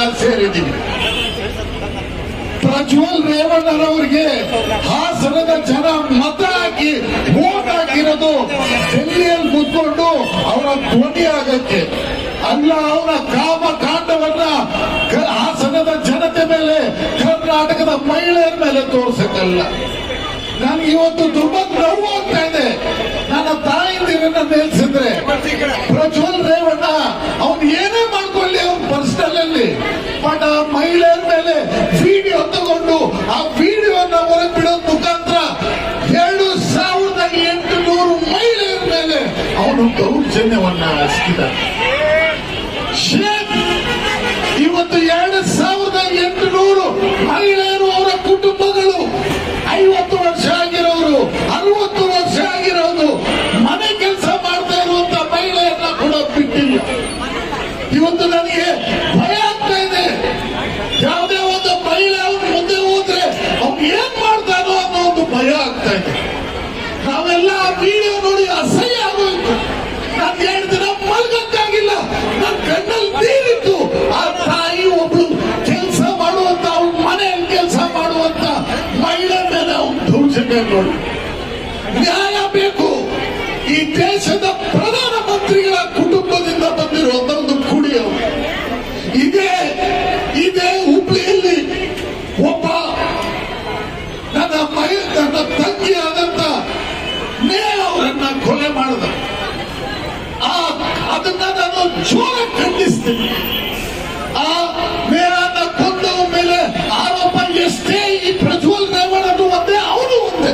ಸೇರಿದ್ದೀವಿ. ಪ್ರಜ್ವಲ್ ರೇವಣ್ಣನವರಿಗೆ ಹಾಸನದ ಜನ ಮತ ಹಾಕಿ ವೋಟ್ ಹಾಕಿರೋದು ಡೆಲ್ಲಿಯಲ್ಲಿ ಕೂತ್ಕೊಂಡು ಅವರ ಧ್ವನಿ ಆಗಕ್ಕೆ ಅಲ್ಲ, ಅವರ ಕಾಮಕಾಂಡವನ್ನ ಹಾಸನದ ಜನತೆ ಮೇಲೆ, ಕರ್ನಾಟಕದ ಮಹಿಳೆಯರ ಮೇಲೆ ತೋರಿಸಕ್ಕಲ್ಲ. ನನಗೆ ಇವತ್ತು ತುಂಬಾ ನೋವು ಆಗ್ತಾ ಇದೆ. ನನ್ನ ತಾಯಿಂದಿರನ್ನ ನಿಲ್ಸಿದ್ರೆ ಪ್ರಜ್ವಲ್ ರೇವಣ್ಣ ಅವನು ಏನೇ ಮಾಡ್ಕೊಳ್ಳಿ ಅವ್ನ ಪರ್ಸನಲ್ ಅಲ್ಲಿ, ಬಟ್ ಆ ಮಹಿಳೆಯರ ಮೇಲೆ ವಿಡಿಯೋ ತಗೊಂಡು ಆ ವಿಡಿಯೋನ ಹೊರಗೆ ಬಿಡೋದ್ ಮುಖಾಂತರ 2800 ಮಹಿಳೆಯರ ಮೇಲೆ ಅವನು ದೌರ್ಜನ್ಯವನ್ನ ಹಚ್ಚಿದ್ದಾನೆ. ಇವತ್ತು 2800 ಮಹಿಳೆಯರು, ಅವರ ಕುಟುಂಬಗಳು, 50 ವರ್ಷ ಆಗಿರೋರು, 60 ವರ್ಷ ಆಗಿರೋದು, ಮನೆ ಕೆಲಸ ಮಾಡ್ತಾ ಇರುವಂತ ಮಹಿಳೆಯರನ್ನ ಕೂಡ ಬಿಟ್ಟಿಲ್ಲ. ಇವತ್ತು ನನಗೆ ಭಯ ಆಗ್ತಾ ಇದೆ. ಯಾವುದೇ ಒಂದು ಮಹಿಳೆ ಅವ್ನು ಮುಂದೆ ಹೋದ್ರೆ ಅವ್ನು ಏನ್ ಮಾಡ್ತಾನೋ ಅನ್ನೋ ಒಂದು ಭಯ ಆಗ್ತಾ ಇದೆ. ನಾವೆಲ್ಲ ಆ ವಿಡಿಯೋ ನೋಡಿ ಅಸಹ್ಯ ಆಗೋಯ್ತು. ನಾನು 2 ದಿನ ಮಲ್ಗಕ್ಕಾಗಿಲ್ಲ. ನನ್ನ ಕಣ್ಣಲ್ಲಿ ನೀರಿತ್ತು. ಆ ತಾಯಿ ಒಬ್ಳು ಕೆಲಸ ಮಾಡುವಂತ, ಅವ್ನ ಮನೆಯಲ್ಲಿ ಕೆಲಸ ಮಾಡುವಂತ ಮಹಿಳೆ ಮೇಲೆ ಅವ್ನು ದೌರ್ಜನ್ಯ ನೋಡಿ. ನ್ಯಾಯ ಬೇಕು. ಈ ದೇಶದ ಪ್ರಧಾನಮಂತ್ರಿಗಳ ಕುಟುಂಬದಿಂದ ಬಂದಿರುವಂತ ಒಂದು ಕುಡಿಯೋ ಇದೇ ಹುಬ್ಳಿಯಲ್ಲಿ ಒಬ್ಬ ನನ್ನ ತಂಗಿಯಾದಂತ ನೇಹ ಅವರನ್ನ ಕೊಲೆ ಮಾಡಿದ. ಅದನ್ನ ನಾನು ಜೋರ ಖಂಡಿಸ್ತೀನಿ. ಆ ನೇಹನ ಕೊಂದವ ಮೇಲೆ ಆರೋಪ ಎಷ್ಟೇ ಈ ಪ್ರಜ್ವಲ್ ರೇವಣ್ಣನು ಒಂದೇ, ಅವನು ಒಂದೇ.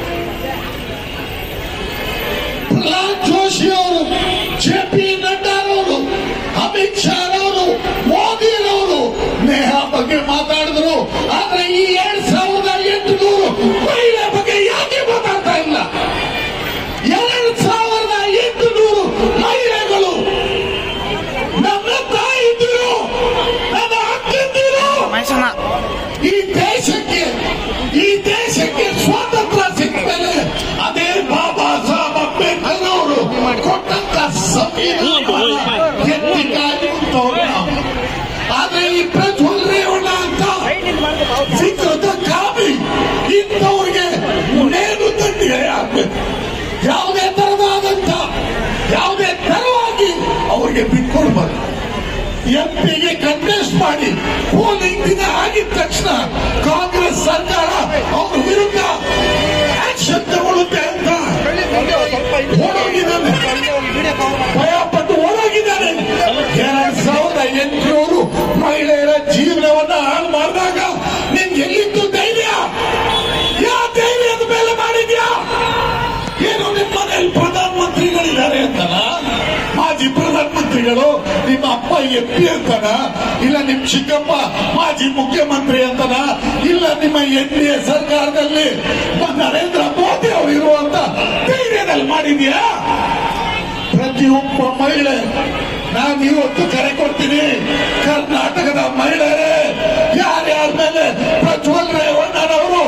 ಪ್ರಹ್ಲಾದ್ ಜೋಶಿ ಅವರು, JP ನಡ್ಡಾರವರು, ಅಮಿತ್ ಶಾ ಅವರು, ಮೋದಿರವರು ನೇಹ ಬಗ್ಗೆ ಮಾತಾಡಿದ್ರು. ಆದ್ರೆ ಈ 2800 ಮಹಿಳೆ ಬಗ್ಗೆ ಯಾಕೆ ಮಾತಾಡ್ತಾ ಇಲ್ಲ? 2800 ಮಹಿಳೆಗಳು ನನ್ನ ತಾಯಿದ್ರು, ನನ್ನ ಅಕ್ಕಂದಿರು. ಈ ದೇಶಕ್ಕೆ ಸ್ವಾತಂತ್ರ್ಯ ಸಿಕ್ಕ ಮೇಲೆ ಅದೇ ಬಾಬಾ ಸಾಹೇಬ್ ಅಂಬೇಡ್ಕರ್ ಅವರು ಕೊಟ್ಟಂತ ಸಂವಿಧಾನ ಎತ್ತಿಕಾಯುವಂತವ್ರು ನಾವು. ಆದ್ರೆ ಈ ಪ್ರಜ್ವಲ್ ರೇವಣ್ಣ ಅಂತ ವಿಕೃತ ಕಾಮಿ ಇಂಥವ್ರಿಗೆ ನೇರು ದಂಡಿಗೆ ಆಗ್ಬೇಕು. ಯಾವುದೇ ತರವಾಗಿ ಅವ್ರಿಗೆ ಬಿಟ್ಕೊಡ್ಬಾರ್ದು. ಎಂಪಿಗೆ ಕಂಟೆಸ್ಟ್ ಮಾಡಿ ಪೋಲಿಂಗ್ ದಿನ ಆಗಿದ ತಕ್ಷಣ ಕಾಂಗ್ರೆಸ್ ಸರ್ಕಾರ ಅವ್ರ ವಿರುದ್ಧ ಆಕ್ಷನ್ ತಗೊಳ್ಳುತ್ತೆ ಅಂತ ಓಡೋಗಿದ್ದಾನೆ, ಭಯಪಟ್ಟು ಓಡೋಗಿದ್ದಾನೆ. 2800 ಮಹಿಳೆಯರ ಜೀವನವನ್ನ ಹಾಳು ಮಾಡಿದಾಗ ನಿಮ್ಗೆ ಎಲ್ಲಿತ್ತು ಧೈರ್ಯ? ಯಾವ ಧೈರ್ಯದ ಮೇಲೆ ಮಾಡಿದ್ಯಾ? ಏನು ನಿಮ್ಮ ಮನೆಯಲ್ಲಿ ಪ್ರಧಾನಮಂತ್ರಿಗಳಿದ್ದಾರೆ ಅಂತನ? ಮಾಜಿ ಪ್ರಧಾನಮಂತ್ರಿಗಳು ನಿಮ್ಮ ಅಪ್ಪ MP ಅಂತನ? ಇಲ್ಲ ನಿಮ್ ಚಿಕ್ಕಪ್ಪ ಮಾಜಿ ಮುಖ್ಯಮಂತ್ರಿ ಅಂತನ? ಇಲ್ಲ ನಿಮ್ಮ NDA ಸರ್ಕಾರದಲ್ಲಿ ನರೇಂದ್ರ ಮೋದಿ ಅವರು ಇರುವಂತ ಧೈರ್ಯದಲ್ಲಿ ಮಾಡಿದ್ಯಾ? ಪ್ರತಿಯೊಬ್ಬ ಮಹಿಳೆ ನಾನು ಇವತ್ತು ಕರೆ ಕೊಡ್ತೀನಿ. ಕರ್ನಾಟಕದ ಮಹಿಳೆಯರೇ, ಯಾರ್ಯಾರ ಮೇಲೆ ಪ್ರಜ್ವಲ್ ರೇವಣ್ಣನವರು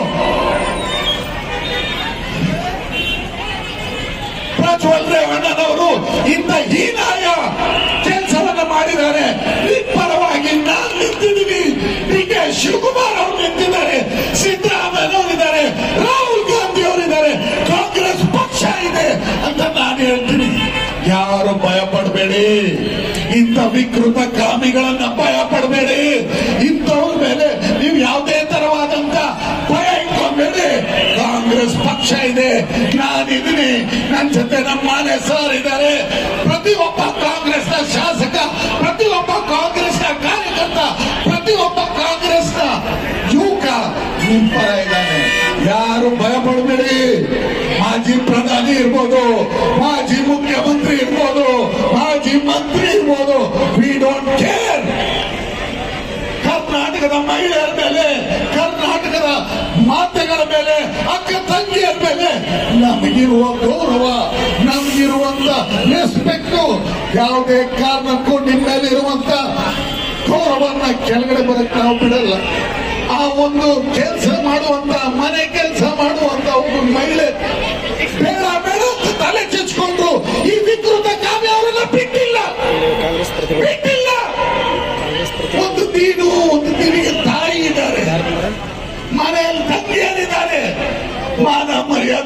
ಇಂಥ ಹೀನಾಯ ಕೆಲಸವನ್ನ ಮಾಡಿದ್ದಾರೆ, ಪರವಾಗಿ ನಾವು ನಿಂತಿದ್ದೀವಿ. DK ಶಿವಕುಮಾರ್ ಅವರು ನಿಂತಿದ್ದಾರೆ, ಸಿದ್ದರಾಮಯ್ಯ ಅವರಿದ್ದಾರೆ, ರಾಹುಲ್ ಗಾಂಧಿ ಅವರಿದ್ದಾರೆ, ಕಾಂಗ್ರೆಸ್ ಪಕ್ಷ ಇದೆ ಅಂತ ನಾನು ಹೇಳ್ತೀನಿ. ಯಾರು ಭಯ ಪಡಬೇಡಿ. ಇಂಥ ವಿಕೃತ ಕಾಮಿಗಳನ್ನ ಭಯ ಪಡಬೇಡಿ. ಇಂಥವ್ರ ಮೇಲೆ ನೀವು ಯಾವುದೇ ತರವಾದಂತ ಭಯ ಇಟ್ಕೊಂಡ್ಬೇಡಿ. ಕಾಂಗ್ರೆಸ್ ಪಕ್ಷ ಇದೆ, ನಾನಿದ್ದೀನಿ, ನನ್ನ ಜೊತೆ ನಮ್ಮ ಮಾನೆ ಸರ್ ಇದ್ದಾರೆ. ಪ್ರತಿಯೊಬ್ಬ ಕಾಂಗ್ರೆಸ್ನ ಶಾಸಕ, ಪ್ರತಿಯೊಬ್ಬ ಕಾಂಗ್ರೆಸ್ನ ಕಾರ್ಯಕರ್ತ, ಪ್ರತಿಯೊಬ್ಬ ಕಾಂಗ್ರೆಸ್ನ ಯುವಕ ನಿಮ್ಮ ಪರ ಇದ್ದಾನೆ. ಯಾರು ಭಯ ಪಡಬೇಡಿ. ಮಾಜಿ ಪ್ರಧಾನಿ ಇರ್ಬೋದು, ಮಾಜಿ ಮುಖ್ಯಮಂತ್ರಿ ಇರ್ಬೋದು, ಮಾಜಿ ಮಂತ್ರಿ ಇರ್ಬೋದು, ವಿ ಡೋಂಟ್ ಕೇರ್. ಕರ್ನಾಟಕದ ಮಹಿಳೆಯರ ಮೇಲೆ, ಕರ್ನಾಟಕದ ಮಾತೆಗಳ ಮೇಲೆ, ಅಕ್ಕ ತಂಗಿಯರ ಮೇಲೆ ನಮಗಿರುವ ಗೌರವ, ನಮಗಿರುವಂತ ರೆಸ್ಪೆಕ್ಟ್ ಯಾವುದೇ ಕಾರಣಕ್ಕೂ ನಿಮ್ಮ ಮೇಲೆ ಇರುವಂತ ಗೌರವನ್ನ ಕೆಳಗಡೆ ಬರಕ್ಕೆ ನಾವು ಬಿಡಲ್ಲ. ಆ ಒಂದು ಕೆಲಸ ಮಾಡುವಂತ, ಮನೆ ಕೆಲಸ ಮಾಡುವಂತ ಒಬ್ಬ ಮಹಿಳೆ ಬೇಡ ಬೇಡ ಅಂತ ತಲೆ ಚಚ್ಕೊಂಡ್ರು. ಈ ವಿಕೃತ ಕಾವ್ಯ ಅವರನ್ನ ಬಿಟ್ಟಿಲ್ಲ. ಒಂದು ನೀನು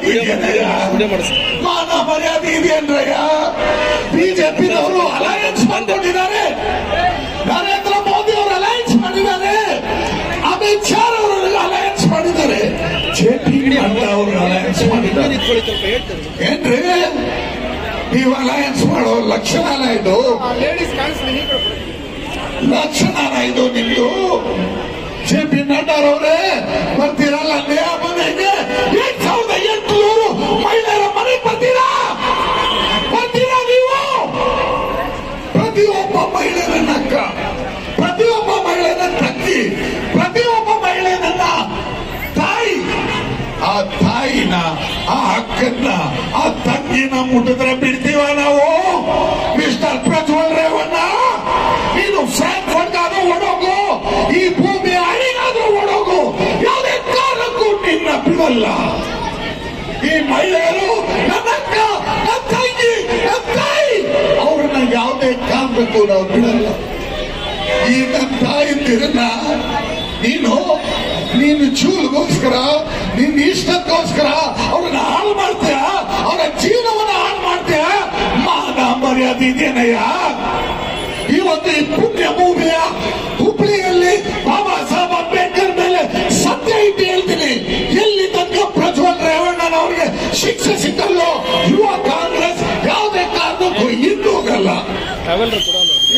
ಇದೆಯಾ? ಮಾನ ಮರ್ಯಾದೆ ಇದೆಯನ್ರಯ್ಯ? ಬಿಜೆಪಿನವರು ಅಲಯನ್ಸ್ ಮಾಡ್ಕೊಂಡಿದ್ದಾರೆ, ನರೇಂದ್ರ ಮೋದಿ ಅವರು ಅಲಯನ್ಸ್ ಮಾಡಿದ್ದಾರೆ, ಅಮಿತ್ ಶಾ ಅವರು ಅಲಯನ್ಸ್ ಮಾಡಿದ್ದಾರೆ, ಜೆಪಿ ನಡ್ಡಾ ಅವರು ಅಲಯನ್ಸ್ ಮಾಡಿದ್ದಾರೆ. ಏನ್ರಿ ನೀವು ಅಲಯನ್ಸ್ ಮಾಡೋ ಲಕ್ಷಣನ ಇದು? ಲಕ್ಷಣನ ಇದು ನಿಮ್ದು? ಜೆಪಿ ನಡ್ಡಾರವರೇ ಬರ್ತೀರಲ್ಲ ಮನೆಗೆ 2800 ಮಹಿಳೆಯರ ಮನೆಗೆ ಬರ್ತೀರಾ ನೀವು? ಪ್ರತಿಯೊಬ್ಬ ಮಹಿಳೆಯರನ್ನ ಅಕ್ಕ, ಪ್ರತಿಯೊಬ್ಬ ಮಹಿಳೆಯರ ತಂಗಿ, ಪ್ರತಿಯೊಬ್ಬ ಮಹಿಳೆಯರನ್ನ ತಾಯಿ, ಆ ತಾಯಿನ, ಆ ಅಕ್ಕನ್ನ, ಆ ತಂಗಿನ ಮುಟ್ಟಿದ್ರೆ ಬಿಡ್ತೀವ ನಾವು? ಮಿಸ್ಟರ್ ಪ್ರಜ್ವಲ್ ರೇವಣ್ಣ, ನೀನು ಫ್ರಾಂಕ್ಫರ್ಟ್ಗಾದ್ರೂ ಓಡೋಗು, ಈ ಭೂಮಿ ಅಡಿಗಾದ್ರೂ ಓಡೋಗು, ಯಾವುದೇ ಕಾರಣಕ್ಕೂ ನಿನ್ನ ಬಿಡಲ್ಲ. ಈ ಮಹಿಳೆಯರು ನನ್ನ ಅಕ್ಕ, ನನ್ನ ತಂಗಿ, ನನ್ನ ತಾಯಿ, ಅವ್ರನ್ನ ಯಾವುದೇ ಕಾರಣಕ್ಕೂ ನಾವು ಬಿಡಲ್ಲ. ಈ ನನ್ನ ತಾಯಿಯನ್ನ ನೀನು ಚೂಲ್ಗೋಸ್ಕರ, ನಿನ್ನ ಇಷ್ಟಕ್ಕೋಸ್ಕರ ಅವ್ರನ್ನ ಹಾಳು ಮಾಡ್ತೀಯ, ಅವರ ಜೀವನವನ್ನು ಹಾಳು ಮಾಡ್ತೀಯ? ಮಾನ ಮರ್ಯಾದೆ ಇದೇನಯ್ಯ? ಇವತ್ತು ಈ ಪುಣ್ಯ ಭೂಮಿಯ ಹುಬ್ಳಿಯಲ್ಲಿ ಬಾಬಾ ಸಾಹೇಬ್ ಅಂಬೇಡ್ಕರ್ ಮೇಲೆ ಸತ್ಯ ಇಟ್ಟು ಹೇಳ್ತೀನಿ, ಎಲ್ಲಿ ತನಕ ಪ್ರಜ್ವಲ್ ರೇವಣ್ಣನವ್ರಿಗೆ ಶಿಕ್ಷೆ ಸಿಕ್ಕಲ್ಲೋ ಯುವ ಕಾಂಗ್ರೆಸ್ ಯಾವುದೇ ಕಾರಣಕ್ಕೂ ಹಿಂದೋಗಲ್ಲ.